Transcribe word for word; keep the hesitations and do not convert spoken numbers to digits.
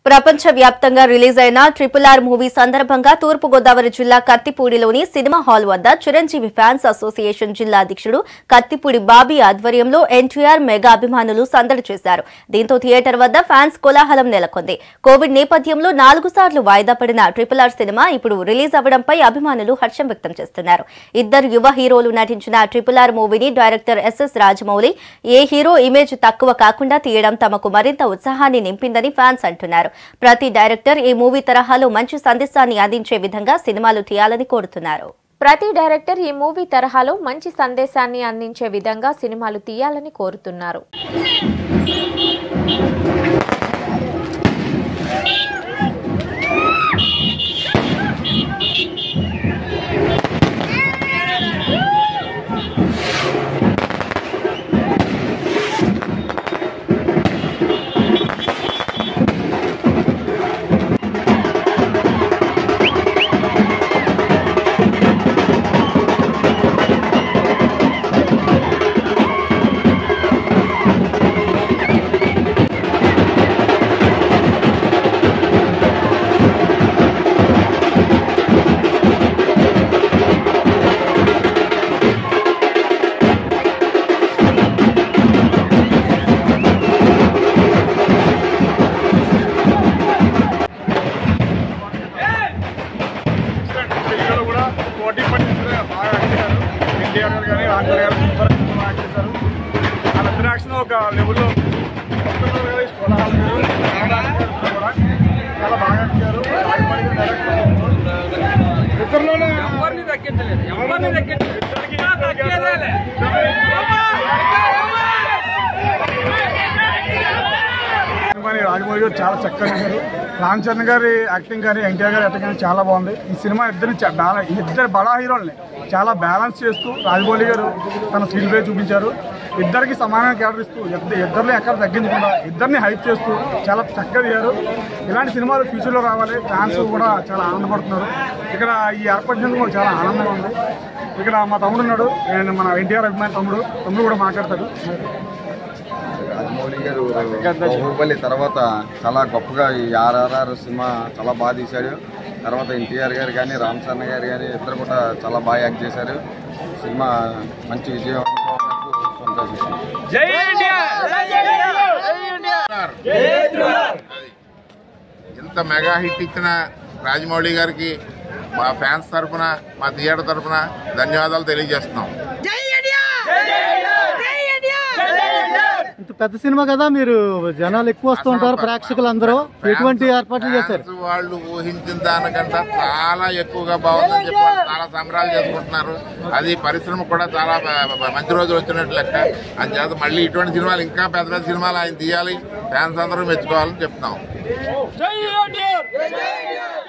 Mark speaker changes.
Speaker 1: ప్రపంచ వ్యాప్తంగా రిలీజ్ అయిన ట్రిపుల్ ఆర్ మూవీ సందర్భంగా తూర్పు గోదావరి జిల్లా కత్తిపూడిలోని సినిమా హాల్ వద్ద చిరంజీవి ఫ్యాన్స్ అసోసియేషన్ జిల్లా అధ్యక్షుడు కత్తిపూడి బాబీ ఆధ్వర్యంలో ఎన్టీఆర్ మెగా అభిమానులు సందడి చేశారు. దీంతో థియేటర్ వద్ద ఫ్యాన్స్ కోలాహలం నెలకొంది. కోవిడ్ నేపథ్యంలో నాలుగు సార్లు వాయిదా పడిన ట్రిపుల్ ఆర్ సినిమా ఇప్పుడు రిలీజ్ అవ్వడంపై అభిమానులు హర్షం వ్యక్తం చేస్తున్నారు. ఇద్దరు యువ హీరోలు నటించిన ట్రిపుల్ ఆర్ మూవీని డైరెక్టర్ ఎస్ఎస్ రాజమౌళి ఏ హీరో ఇమేజ్ తక్కువ కాకుండా తీయడం తమకు మరింత ఉత్సాహాన్ని నింపిందని ఫ్యాన్స్ అంటున్నారు. ప్రతి డైరెక్టర్ ఈ మూవీ తరహాలో మంచి సందేశాన్ని అందించే విధంగా సినిమాలు తీయాలని కోరుతున్నారు.
Speaker 2: ప్రతి డైరెక్టర్ ఈ మూవీ తరహాలో మంచి సందేశాన్ని అందించే విధంగా సినిమాలు తీయాలని కోరుతున్నారు.
Speaker 3: ఒక లెవెల్లో చాలా బాగా ఇచ్చారు. ఇద్దరులోనే ఎవరిని దక్కించలేదు ఎవరిని దక్కించలేదు రాజమౌళి గారు చాలా చక్కగా చేశారు. రామ్ చరణ్ గారి యాక్టింగ్ కానీ ఎన్టీఆర్ గారి యాక్టింగ్ కానీ చాలా బాగుంది. ఈ సినిమా ఇద్దరిని ఇద్దరు బడా హీరోల్ని చాలా బ్యాలెన్స్ చేస్తూ రాజమౌళి గారు తన స్క్రీన్ ప్లే చూపించారు. ఇద్దరికి సమానంగా క్యారెక్టర్ ఇస్తూ ఇద్దరిని ఎక్కడ తగ్గించకుండా ఇద్దరిని హైప్ చేస్తూ చాలా చక్కగా తీయారు. ఇలాంటి సినిమాలు ఫ్యూచర్లో రావాలి. ఫ్యాన్స్ కూడా చాలా ఆనందపడుతున్నారు. ఇక్కడ ఈ ఏర్పడినందుకు కూడా చాలా ఆనందంగా ఉంది. ఇక్కడ మా తమ్ముడు ఉన్నాడు, మన ఎన్టీఆర్ అభిమాని తమ్ముడు తమ్ముడు కూడా మాట్లాడతాడు.
Speaker 4: రాజమౌళి గారు బాహుబలి తర్వాత చాలా గొప్పగా ఈ ఆర్ఆర్ఆర్ సినిమా చాలా బాగా తీశాడు. తర్వాత ఎన్టీఆర్ గారు కానీ రామ్ చరణ్ గారు కానీ ఇద్దరు కూడా చాలా బాగా యాక్ట్ చేశారు. సినిమా మంచి విజయం
Speaker 5: ఇంత మెగా హిట్ ఇచ్చిన రాజమౌళి గారికి మా ఫ్యాన్స్ తరఫున మా థియేటర్ తరఫున ధన్యవాదాలు తెలియజేస్తున్నాం.
Speaker 6: ఇంత పెద్ద సినిమా కదా, మీరు జనాలు ఎక్కువ వస్తూ ఉంటారు, ప్రేక్షకులు అందరూ ఎటువంటి ఏర్పాట్లు చేశారు?
Speaker 5: వాళ్ళు ఊహించిన దానికంటే చాలా ఎక్కువగా బాగుందని చెప్పి చాలా సంబరాలు చేసుకుంటున్నారు. అది పరిశ్రమ కూడా చాలా మంచి రోజులు వచ్చినట్టు లెక్క. అని చేత మళ్ళీ ఇటువంటి సినిమాలు ఇంకా పెద్ద పెద్ద సినిమాలు ఆయన తీయాలి, ఫ్యాన్స్ అందరూ మెచ్చుకోవాలని చెప్తున్నాం.